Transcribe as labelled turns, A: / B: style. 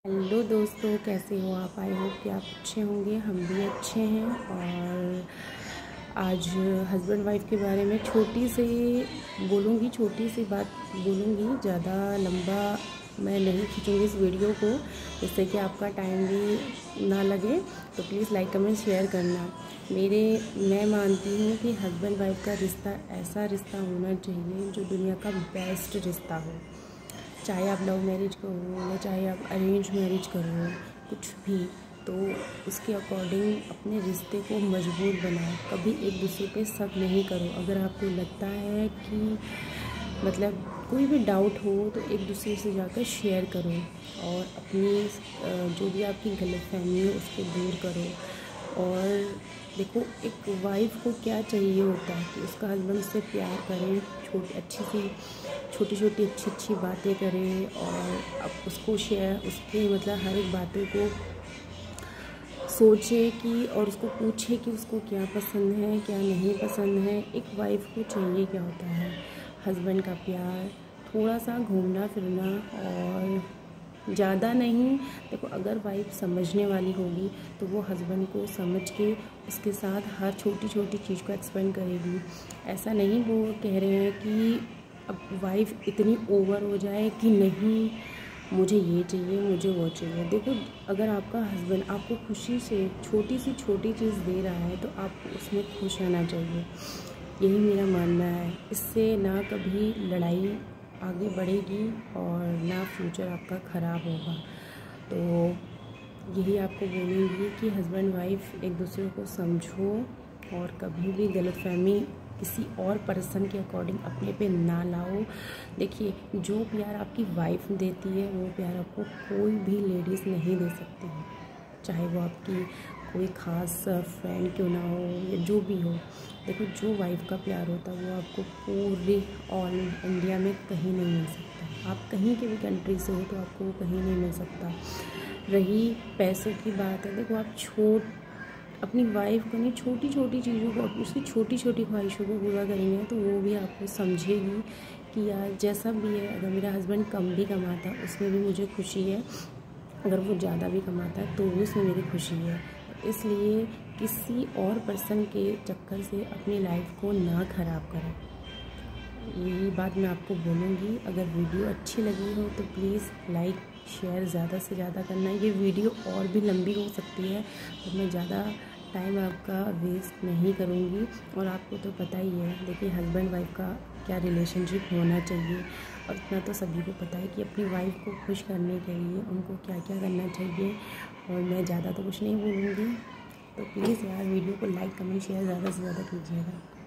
A: Hello दोस्तों, कैसे हो आप? आई होप कि आप अच्छे होंगे। हम भी अच्छे हैं। और आज हस्बैंड वाइफ के बारे में छोटी सी बात बोलूँगी। ज़्यादा लंबा मैं नहीं खींचूँगी इस वीडियो को, जिससे कि आपका टाइम भी ना लगे। तो प्लीज़ लाइक कमेंट शेयर करना। मैं मानती हूँ कि हस्बैंड वाइफ का रिश्ता ऐसा रिश्ता होना चाहिए जो दुनिया का बेस्ट रिश्ता हो। चाहे आप लव मैरिज करो या चाहे आप अरेंज मैरिज करो, कुछ भी, तो उसके अकॉर्डिंग अपने रिश्ते को मजबूत बनाओ। कभी एक दूसरे पे शक नहीं करो। अगर आपको लगता है कि मतलब कोई भी डाउट हो तो एक दूसरे से जाकर शेयर करो और अपनी जो भी आपकी गलतफहमी है उसको दूर करो। और देखो, एक वाइफ को क्या चाहिए होता है कि उसका हस्बैंड उससे प्यार करे, छोटी छोटी अच्छी बातें करे और अब उसको उसकी मतलब हर एक बातों को सोचे कि और उसको पूछे कि उसको क्या पसंद है क्या नहीं पसंद है। एक वाइफ को चाहिए क्या होता है? हस्बैंड का प्यार, थोड़ा सा घूमना फिरना और ज़्यादा नहीं। देखो, अगर वाइफ समझने वाली होगी तो वो हस्बैंड को समझ के उसके साथ हर छोटी छोटी चीज़ को एक्सपेंड करेगी। ऐसा नहीं वो कह रहे हैं कि अब वाइफ इतनी ओवर हो जाए कि नहीं मुझे ये चाहिए मुझे वो चाहिए। देखो, अगर आपका हस्बैंड आपको खुशी से छोटी चीज़ दे रहा है तो आपको उसमें खुश रहना चाहिए। यही मेरा मानना है। इससे ना कभी लड़ाई आगे बढ़ेगी और ना फ्यूचर आपका ख़राब होगा। तो यही आपको बोलूँगी कि हस्बैंड वाइफ एक दूसरे को समझो और कभी भी गलतफहमी किसी और पर्सन के अकॉर्डिंग अपने पे ना लाओ। देखिए, जो प्यार आपकी वाइफ देती है वो प्यार आपको कोई भी लेडीज़ नहीं दे सकती है, चाहे वो आपकी कोई ख़ास फ्रेंड क्यों ना हो या जो भी हो। देखो, जो वाइफ का प्यार होता है वो आपको पूरे ऑल इंडिया में कहीं नहीं मिल सकता। आप कहीं के भी कंट्री से हो तो आपको वो कहीं नहीं मिल सकता। रही पैसों की बात है, देखो आप अपनी वाइफ को नहीं, छोटी छोटी चीज़ों को, उसकी छोटी छोटी ख्वाहिशों को पूरा करेंगे तो वो भी आपको समझेगी कि यार जैसा भी है, अगर मेरा हस्बैंड कम भी कमाता उसमें भी मुझे खुशी है, अगर वो ज़्यादा भी कमाता है तो भी उसमें मेरी खुशी है। इसलिए किसी और पर्सन के चक्कर से अपनी लाइफ को ना ख़राब करें। यही बात मैं आपको बोलूँगी। अगर वीडियो अच्छी लगी हो तो प्लीज़ लाइक शेयर ज़्यादा से ज़्यादा करना। ये वीडियो और भी लंबी हो सकती है तो मैं ज़्यादा टाइम आपका वेस्ट नहीं करूँगी। और आपको तो पता ही है, देखिए हस्बैंड वाइफ का क्या रिलेशनशिप होना चाहिए और इतना तो सभी को पता है कि अपनी वाइफ को खुश करने के लिए उनको क्या क्या करना चाहिए। और मैं ज़्यादा तो कुछ नहीं बोलूँगी। तो प्लीज़ यार वीडियो को लाइक कमेंट शेयर ज़्यादा से ज़्यादा कीजिएगा।